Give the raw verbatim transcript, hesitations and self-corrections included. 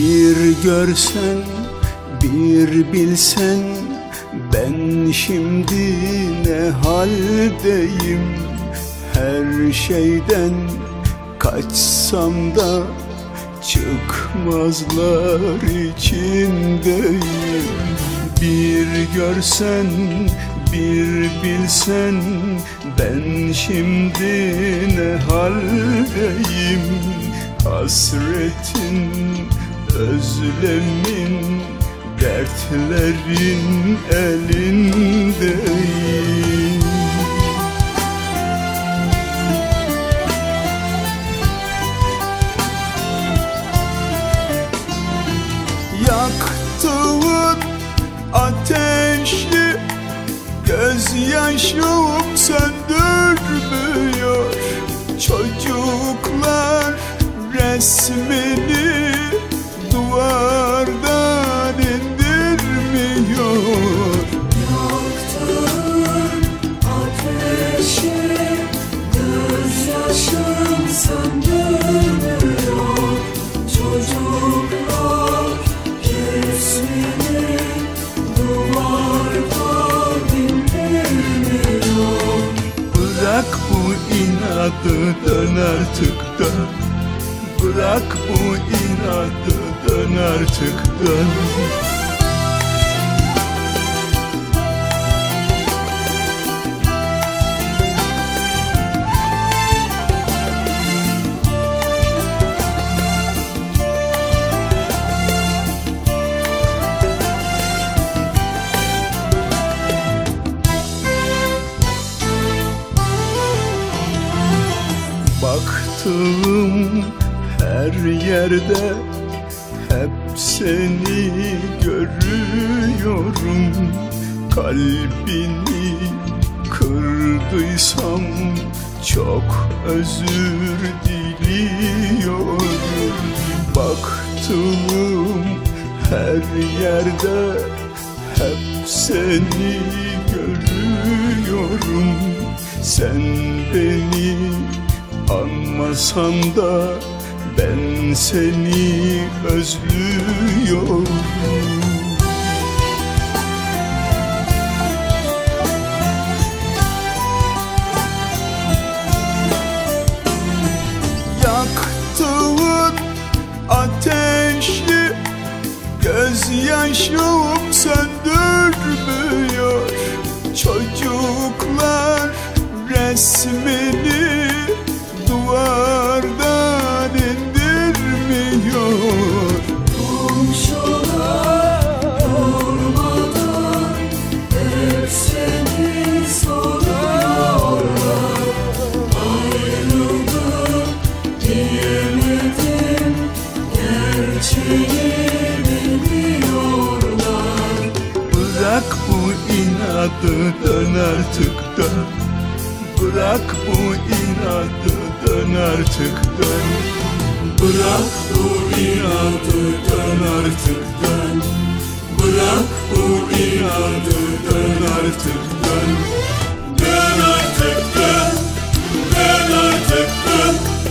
Bir görsen, bir bilsen, ben şimdi ne haldeyim. Her şeyden kaçsam da çıkmazlar içindeyim. Bir görsen, bir bilsen, ben şimdi ne haldeyim. Hasretin, özlemin, dertlerin elindeyim. Yaktığın ateşi gözyaşım söndürmüyor. Çocuklar resmini duvardan indirmiyor. Yaktığın ateşi gözyaşım söndürmüyor. Çocuklar resmini duvardan indirmiyor. Bırak bu inadı, dön artık dön. Bırak bu inadı, dön artık dön. Baktığım her yerde hep seni görüyorum. Kalbini kırdıysam çok özür diliyorum. Baktığım her yerde hep seni görüyorum. Sen beni anmasan da ben seni özlüyorum. Yaktığın ateşi gözyaşım söndürmüyor. Çocuklar resmini duvardan indirmiyor. Komşular durmadan hep seni soruyorlar. Ayrıldım diyemedim, gerçeği bilmiyorlar. Bırak bu inadı, dön artık dön. Bırak bu inadı, dön artık dön. Bırak bu inadı, dön artık dön. Bırak bu inadı, dön artık dön. Dön artık dön, dön artık dön.